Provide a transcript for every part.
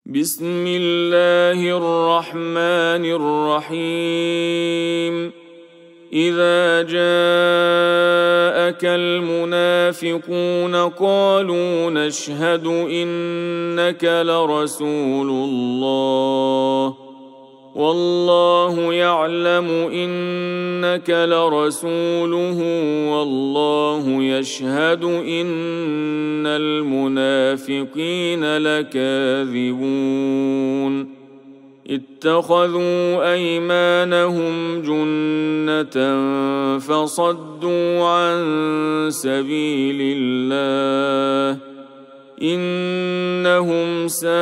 بسم الله الرحمن الرحيم. إذا جاءك المنافقون قالوا نشهد إنك لرسول الله والله يعلم إنك لرسوله والله يشهد إن المنافقين لكاذبون. اتخذوا أيمانهم جنة فصدوا عن سبيل الله إنهم ساء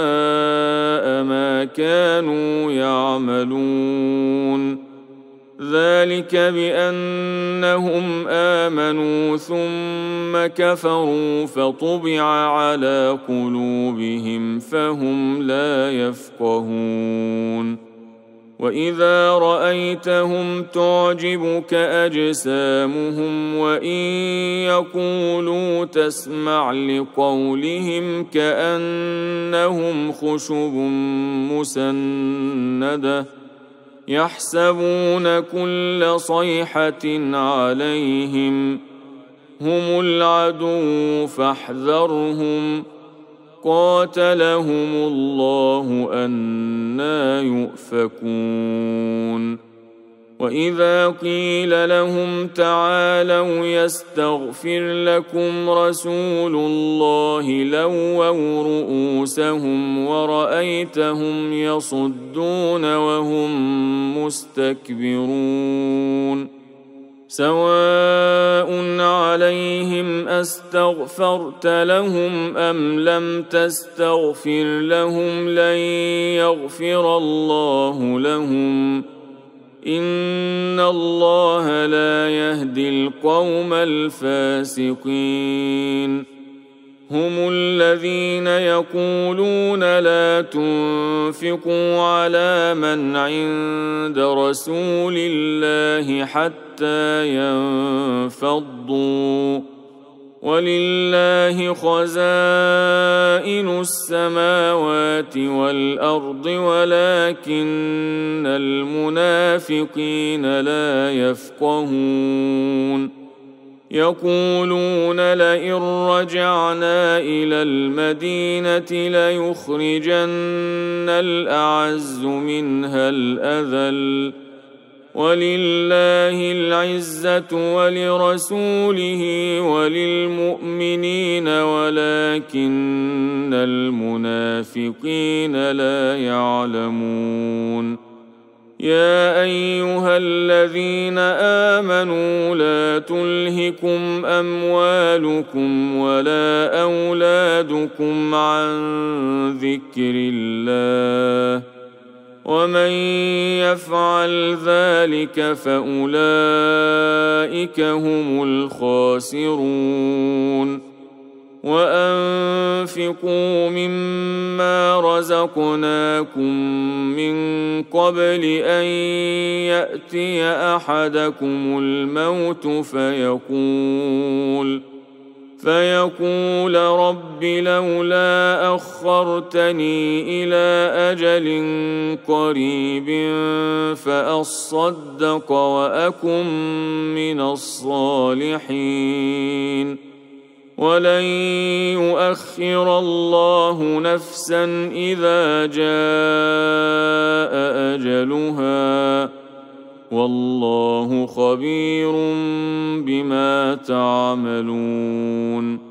ما كانوا يعملون. ذلك بأنهم آمنوا ثم كفروا فطبع على قلوبهم فهم لا يفقهون. وإذا رأيتهم تعجبك أجسامهم وإن يقولوا تسمع لقولهم كأنهم خشب مسندة يحسبون كل صيحة عليهم هم العدو فاحذرهم قاتلهم الله أنى يؤفكون. وإذا قيل لهم تعالوا يستغفر لكم رسول الله لووا رؤوسهم ورأيتهم يصدون وهم مستكبرون. سواء عليهم أستغفرت لهم أم لم تستغفر لهم لن يغفر الله لهم إن الله لا يهدي القوم الفاسقين. هم الذين يقولون لا تنفقوا على من عند رسول الله حتى ينفضوا ولله خزائن السماوات والأرض ولكن المنافقين لا يفقهون. يقولون لئن رجعنا إلى المدينة ليخرجن الأعز منها الأذل ولله العزة ولرسوله وللمؤمنين ولكن المنافقين لا يعلمون. يا أيها الذين آمنوا لا تلهكم أموالكم ولا أولادكم عن ذكر الله ومن يفعل ذلك فأولئك هم الخاسرون. وأنفقوا مما رزقناكم من قبل أن يأتي أحدكم الموت فيقول رب لولا أخرتني إلى أجل قريب فأصدق وأكن من الصالحين. ولن يؤخر الله نفسا إذا جاء أجلها والله خبير بما تعملون.